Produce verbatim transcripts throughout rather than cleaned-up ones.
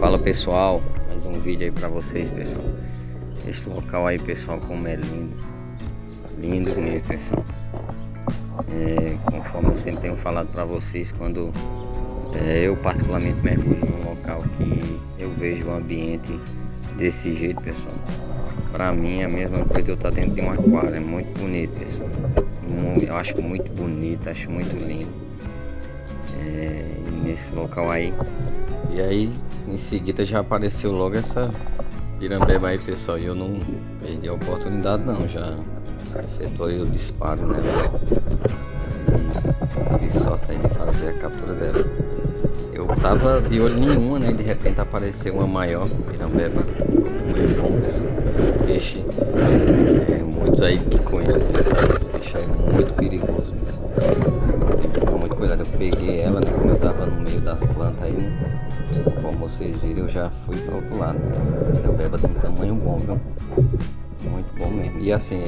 Fala pessoal, mais um vídeo aí pra vocês, pessoal. Esse local aí, pessoal, como é lindo. Lindo mesmo, pessoal. É, conforme eu sempre tenho falado pra vocês, quando é, eu particularmente mergulho num local que eu vejo o ambiente desse jeito, pessoal, pra mim é a mesma coisa de eu estar dentro de um aquário. É muito bonito, pessoal. Eu acho muito bonito, acho muito lindo. É, nesse local aí. E aí em seguida já apareceu logo essa pirambeba aí, pessoal, e eu não perdi a oportunidade não, já efetuei o disparo nela e tive sorte aí de fazer a captura dela. Eu tava de olho nenhuma, né, e de repente apareceu uma maior pirambeba. Muito bom, pessoal. Peixe, é, muitos aí que conhecem sabem, esse peixe é muito perigoso, pessoal. Tem que tomar muito cuidado. Eu peguei ela, né, quando eu tava no meio das plantas aí, né? Como vocês viram, eu já fui para outro lado. Pirambeba tem um tamanho bom, viu? Muito bom mesmo. E assim,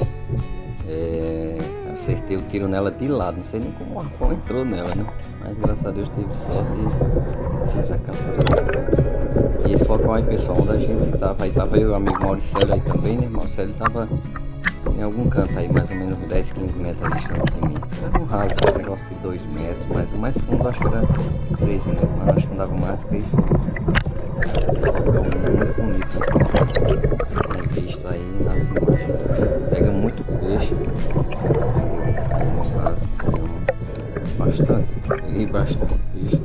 é, acertei o tiro nela de lado. Não sei nem como o arpão entrou nela, né? Mas graças a Deus teve sorte e fiz a captura dela. E esse local aí, pessoal, onde a gente tava, aí tava eu e o amigo Mauricélio aí também, né? Mauricélio tava em algum canto aí, mais ou menos uns dez, quinze metros distante de mim. Era um raso, um negócio de dois metros, mas o mais fundo acho que era três metros, mas acho que não dava mais do que isso não. Esse local é muito bonito, como vocês têm visto aí nas imagens. Pega muito peixe, entendeu? Aí no caso, bastante, peguei bastante peixe.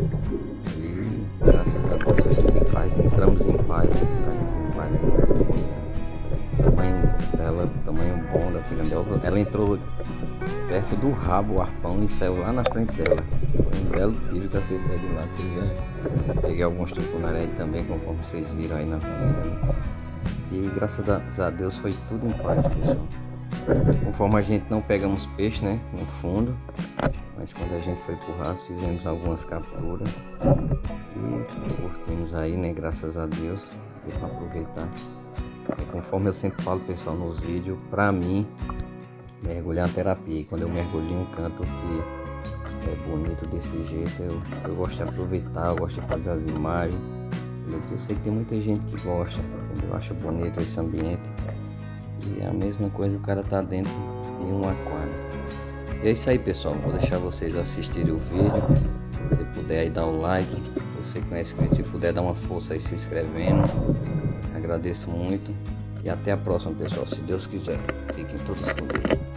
E graças a Deus foi tudo em paz, entramos em paz e saímos em paz, é mais importante. Tamanho dela, tamanho bom da pirambeba. Ela entrou perto do rabo, o arpão, e saiu lá na frente dela. Foi um belo tiro que eu acertei de lado. Vocês já peguei alguns tucunaré também, conforme vocês viram aí na frente, né? E graças a Deus foi tudo em paz, pessoal. Conforme a gente não pegamos peixe, né, no fundo, mas quando a gente foi pro raso fizemos algumas capturas e curtimos aí, né, graças a Deus, deu para aproveitar. E conforme eu sempre falo, pessoal, nos vídeos, pra mim mergulhar é terapia. E quando eu mergulho em um canto que é bonito desse jeito, eu, eu gosto de aproveitar, eu gosto de fazer as imagens. Porque eu sei que tem muita gente que gosta, entendeu? Acha bonito esse ambiente. E é a mesma coisa o cara tá dentro de um aquário. E é isso aí, pessoal. Vou deixar vocês assistirem o vídeo. Se puder aí dar o like. Você que não é inscrito, se puder dar uma força aí se inscrevendo. Agradeço muito. E até a próxima, pessoal. Se Deus quiser. Fiquem todos com Deus.